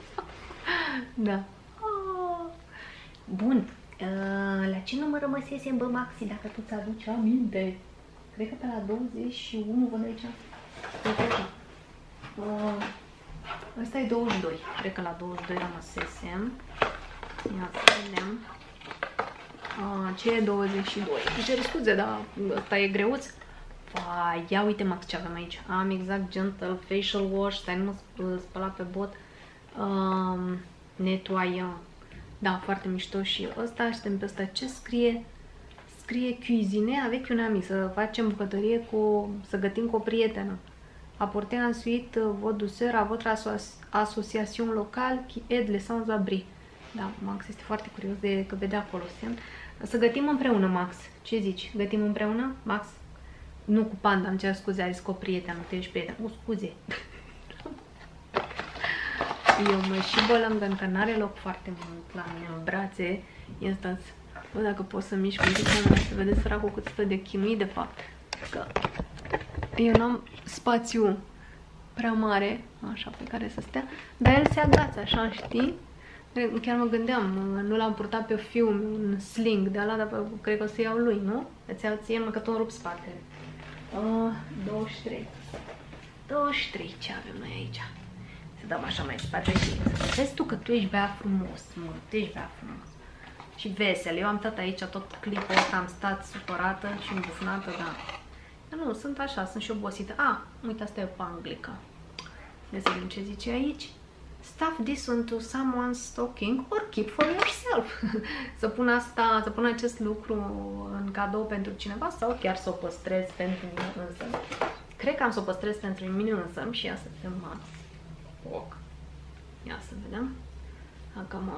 Da. Oh. Bun. Uh, la ce număr rămăsesem, bă, Maxi, dacă tu ți-aduci aminte? Cred că pe la douăzeci și unu, văd aici. Uh, Ăsta e douăzeci și doi. Cred că la douăzeci și doi rămăsesem. Ia să vedem. Uh, ce e douăzeci și doi? Îmi cer scuze, dar ăsta e greuț. Vai, ia uite, Max, ce avem aici. Am exact gentle facial wash. Stai, nu mă spăla pe bot. Uh, Nettoyant. Da, foarte mișto și ăsta. Știm pe ăsta ce scrie. Scrie cuisine avec une amie, să facem bucătărie cu, să gătim cu o prietenă. Apportez ensuite vos douceurs à votre association locale qui aide les sans-abri. Da, Max este foarte curios de că vede acolo semn. Să gătim împreună, Max. Ce zici? Gătim împreună, Max? Nu cu Panda, îmi cer scuze, a zis cu o prietenă, tu ești prietenă. O, scuze. Eu mă și bălângăn că n-are loc foarte mult la mine în brațe. Instance. Bă, dacă pot să mișc un pic, să vedeți săracul cât stă de chinuit, de fapt. Că eu n-am spațiu prea mare, așa, pe care să stea, dar el se agață, așa, știi? Chiar mă gândeam, nu l-am purtat pe fiul meu, un sling de ala, dar cred că o să iau lui, nu? Îți iau ție, mă, că tot rup spatele. Uh, douăzeci și trei. douăzeci și trei, ce avem noi aici? Să dăm așa mai spate și să vezi tu că tu ești bea frumos, mă, tu ești bea frumos. Și vesel. Eu am stat aici tot clipul ăsta, am stat supărată și îmbufnată, dar... Nu, sunt așa, sunt și obosită. Ah, uite, asta e o panglică. Ne să vedem ce zice aici. Stuff this into someone's stocking or keep for yourself. Să pun asta, să pun acest lucru în cadou pentru cineva sau chiar să o păstrez pentru mine însă. Cred că am să o păstrez pentru mine însă și ia să vedem Max. Foc. Ia să vedem. Dacă mă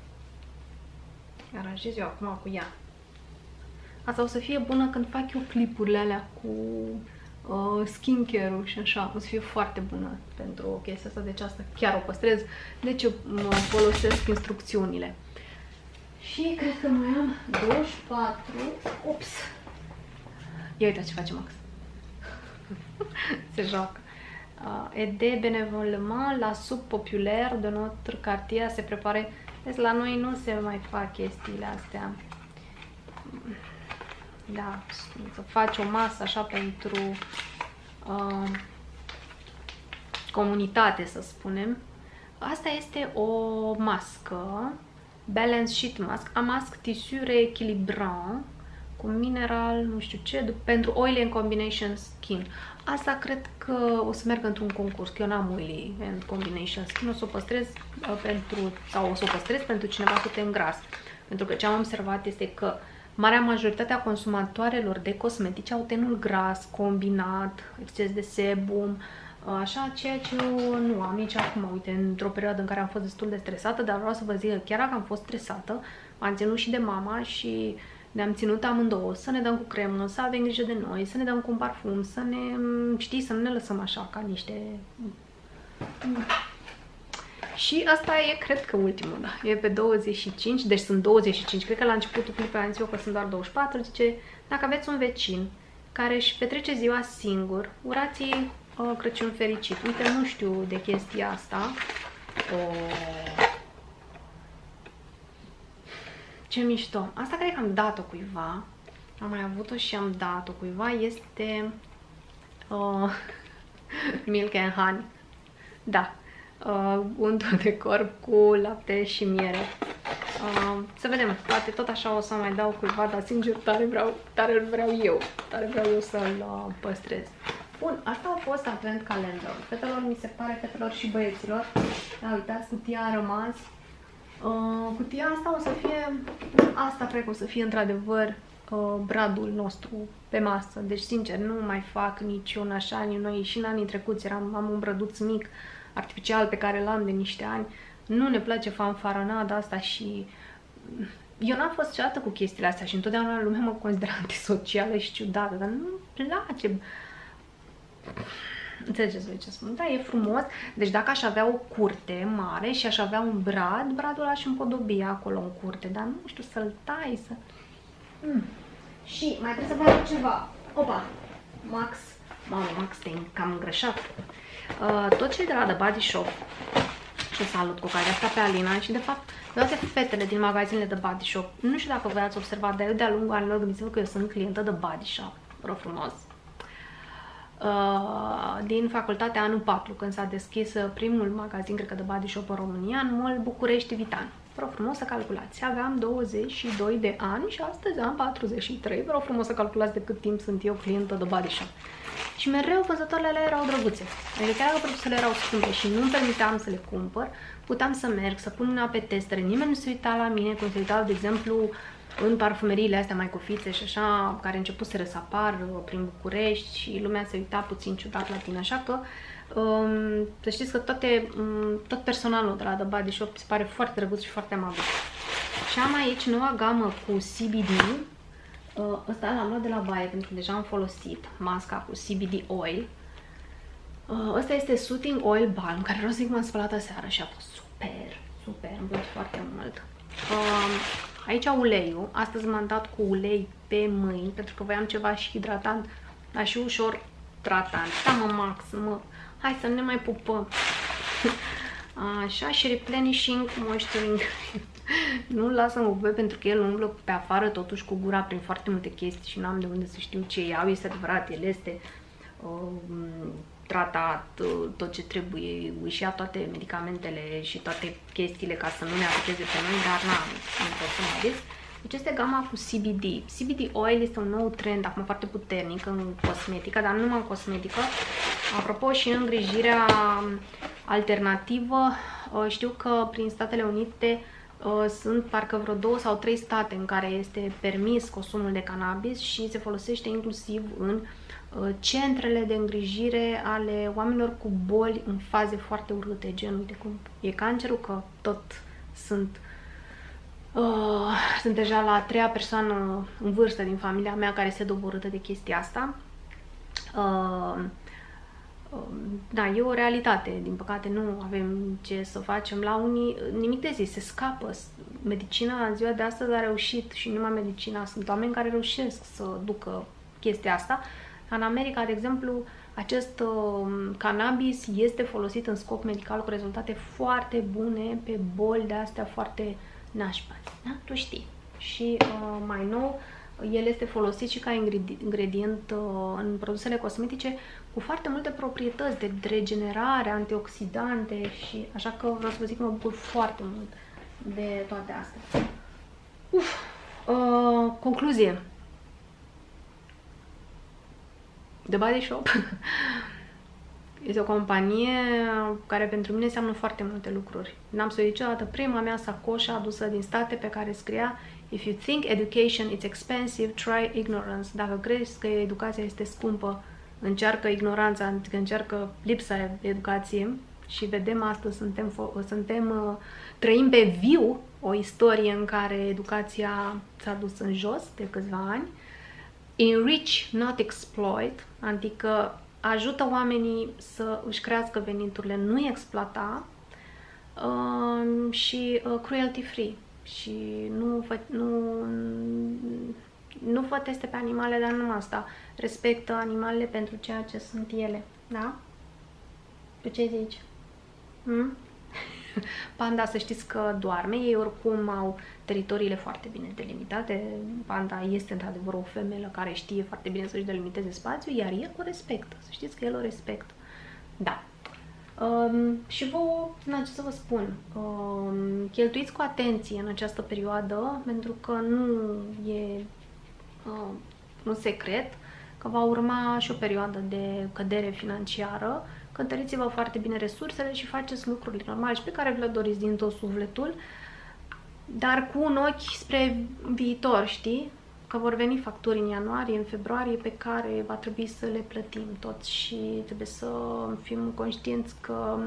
aranjez eu acum cu ea. Asta o să fie bună când fac eu clipurile alea cu uh, skincare-ul și așa. O să fie foarte bună pentru o chestie asta, deci asta chiar o păstrez. Deci eu mă folosesc instrucțiunile. Și cred că mai am douăzeci și patru. Ups! Ia uite ce face Max. Se joacă. Uh, et de bénévolement, la soupe populaire de notre quartier se prepare. Deci la noi nu se mai fac chestiile astea. Da, să faci o masă așa pentru uh, comunitate, să spunem. Asta este o mască, Balance Sheet Mask, a mask tissu reechilibrant cu mineral, nu știu ce, pentru Oily and Combination Skin. Asta cred că o să merg într-un concurs, că eu n-am Oily and Combination Skin, o să o păstrez uh, pentru, sau o să o păstrez pentru cineva cu ten gras. Pentru că ce am observat este că marea majoritate a consumatoarelor de cosmetice au tenul gras, combinat, exces de sebum, așa, ceea ce eu nu am nici acum. Uite, într-o perioadă în care am fost destul de stresată, dar vreau să vă zic că chiar dacă am fost stresată, m-am ținut și de mama și ne-am ținut amândouă să ne dăm cu cremă, să avem grijă de noi, să ne dăm cu un parfum, să ne, știi, să nu ne lăsăm așa ca niște... Și asta e, cred că ultimul, da, e pe douăzeci și cinci, deci sunt douăzeci și cinci, cred că la începutul clipului am zis eu că sunt doar douăzeci și patru, zice, dacă aveți un vecin care își petrece ziua singur, urați-i uh, Crăciun fericit. Uite, nu știu de chestia asta. Oh. Ce mișto. Asta cred că am dat-o cuiva, am mai avut-o și am dat-o cuiva, este uh, Milk and Honey. Da. Uh, untul de corp cu lapte și miere. Uh, să vedem, poate tot așa o să mai dau cuiva, dar sincer tare vreau, tare vreau eu, tare vreau eu să-l uh, păstrez. Bun, asta a fost advent calendar. Fetelor, mi se pare, fetelor și băieților. Da, uitați, cutia a rămas. Uh, cutia asta o să fie, asta cred că o să fie într-adevăr uh, bradul nostru pe masă. Deci, sincer, nu mai fac niciun așa, noi și în anii trecuți eram, am un brăduț mic artificial pe care l-am de niște ani. Nu ne place fanfaronada asta și eu n-am fost niciodată cu chestiile astea și întotdeauna lumea mă considera antisocială și ciudată, dar nu-mi place. Înțelegeți voi ce spun? Da, e frumos. Deci dacă aș avea o curte mare și aș avea un brad, bradul aș împodobi acolo în curte, dar nu știu, să-l tai, să... Mm. Și mai trebuie să vă arăt ceva. Opa! Max. Mamă, Max, te-ai cam îngrășat. Uh, tot cei de la The Body Shop, ce salut cu care asta pe Alina și de fapt toate fetele din magazinele The Body Shop, nu știu dacă voi ați observat, dar eu de-a lungul anilor gândiți-vă că eu sunt clientă de Body Shop, rog frumos. Uh, din facultatea anul patru, când s-a deschis primul magazin, cred că de Body Shop în România, în mall București Vitan. Vreau frumos să calculați. Aveam douăzeci și doi de ani și astăzi am patruzeci și trei. Vreau frumos să calculați de cât timp sunt eu clientă de Body Shop. Și mereu vânzătoarele alea erau drăguțe. Adică chiar dacă produsele erau scumpe și nu-mi permiteam să le cumpăr, puteam să merg, să pun mâna pe testere. Nimeni nu se uita la mine, cum se uitau, de exemplu, în parfumeriile astea mai cofițe și așa, care începuseră să apar prin București și lumea se uita puțin ciudat la tine. Așa că um, să știți că toate, um, tot personalul de la The Body Shop se pare foarte drăguț și foarte amabil. Și am aici noua gamă cu C B D. Uh, ăsta l-am luat de la baie pentru că deja am folosit masca cu C B D Oil. Uh, ăsta este Soothing Oil Balm, care vreau să zic m-am spălat aseară și a fost super, super, îmi place foarte mult. Uh, aici uleiul, astăzi m-am dat cu ulei pe mâini pentru că voiam ceva și hidratant, dar și ușor tratant. Da, mă, Max, mă, hai să ne mai pupăm. Așa, și Replenishing Moisturing. Nu-l las în U V pentru că el umblă pe afară totuși cu gura prin foarte multe chestii și nu am de unde să știu ce iau. Este adevărat, el este uh, tratat, uh, tot ce trebuie, își ia toate medicamentele și toate chestiile ca să nu ne afecteze pe noi, dar n-am, nu pot să mă risc. Deci este gama cu C B D. C B D Oil este un nou trend acum foarte puternic în cosmetică, dar nu numai în cosmetică. Apropo, și în îngrijirea alternativă, uh, știu că prin Statele Unite Uh, sunt parcă vreo două sau trei state în care este permis consumul de cannabis și se folosește inclusiv în uh, centrele de îngrijire ale oamenilor cu boli în faze foarte urâte, gen, uite cum e cancerul, că tot sunt uh, sunt deja la a treia persoană în vârstă din familia mea care se doborâtă de chestia asta. Uh, Da, e o realitate, din păcate nu avem ce să facem la unii, nimic de zis, se scapă. Medicina în ziua de astăzi a reușit și numai medicina, sunt oameni care reușesc să ducă chestia asta. În America, de exemplu, Acest uh, cannabis este folosit în scop medical cu rezultate foarte bune pe boli de astea foarte nașpa. Da? Tu știi. Și uh, mai nou, el este folosit și ca ingredient uh, în produsele cosmetice cu foarte multe proprietăți de regenerare, antioxidante și așa că vreau să vă zic că mă bucur foarte mult de toate astea. Uf, uh, concluzie. The Body Shop este o companie care pentru mine înseamnă foarte multe lucruri. N-am să niciodată prima mea sacoșă adusă din state pe care scria If you think education is expensive, try ignorance. Dacă crezi că educația este scumpă, încearcă ignoranța, încearcă lipsa de educație. Și vedem astăzi, suntem, suntem, trăim pe viu o istorie în care educația s-a dus în jos de câțiva ani. Enrich, not exploit, adică ajută oamenii să își crească veniturile, nu exploata, uh, și uh, cruelty free. Și nu fă, nu, nu fă teste pe animale, dar nu asta. Respectă animalele pentru ceea ce sunt ele. Da? Tu ce zici? Hmm? Panda, să știți că doarme, ei oricum au teritoriile foarte bine delimitate. Panda este într-adevăr o femelă care știe foarte bine să-și delimiteze spațiul, iar el o respectă. Să știți că el o respectă. Da. Um, și vouă, na, ce să vă spun, um, cheltuiți cu atenție în această perioadă, pentru că nu e uh, un secret că va urma și o perioadă de cădere financiară. Cântăriți-vă foarte bine resursele și faceți lucrurile normale și pe care vi le doriți din tot sufletul, dar cu un ochi spre viitor, știi? Că vor veni facturi în ianuarie, în februarie, pe care va trebui să le plătim toți și trebuie să fim conștienți că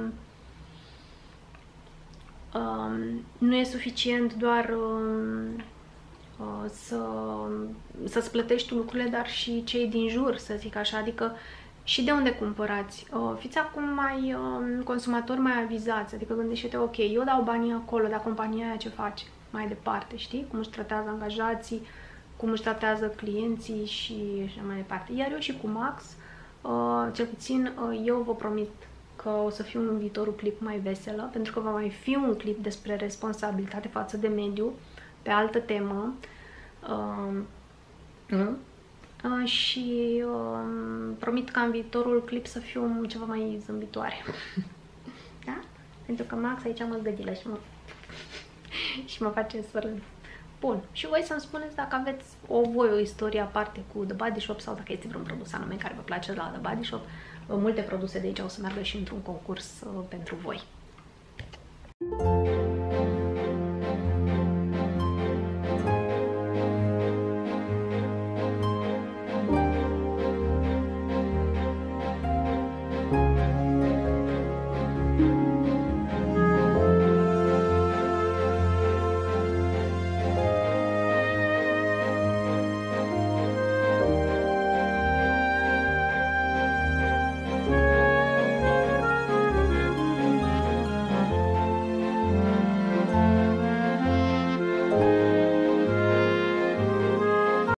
um, nu e suficient doar um, uh, să, să-ți plătești tu lucrurile, dar și cei din jur, să zic așa, adică și de unde cumpărați. Uh, fiți acum mai uh, consumatori mai avizați, adică gândește-te, ok, eu dau banii acolo, dar compania aia ce face mai departe, știi? Cum își tratează angajații, cum își tratează clienții și așa mai departe. Iar eu și cu Max, uh, cel puțin uh, eu vă promit că o să fiu în viitorul clip mai veselă, pentru că va mai fi un clip despre responsabilitate față de mediu, pe altă temă. Uh, nu? Uh, și uh, promit ca în viitorul clip să fiu ceva mai zâmbitoare. Da? Pentru că Max aici mă zgădilă și mă, și mă face să râd. Bun. Și voi să-mi spuneți dacă aveți o voi o istorie aparte cu The Body Shop sau dacă este vreun produs anume care vă place la The Body Shop. Multe produse de aici o să meargă și într-un concurs uh, pentru voi.